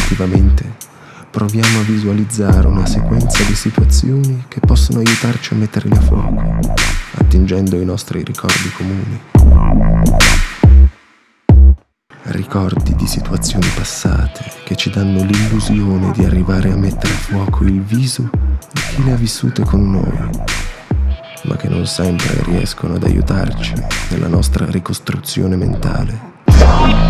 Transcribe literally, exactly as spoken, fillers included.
istintivamente proviamo a visualizzare una sequenza di situazioni che possono aiutarci a metterli a fuoco, attingendo ai nostri ricordi comuni. Ricordi di situazioni passate che ci danno l'illusione di arrivare a mettere a fuoco il viso di chi le ha vissute con noi, ma che non sempre riescono ad aiutarci nella nostra ricostruzione mentale.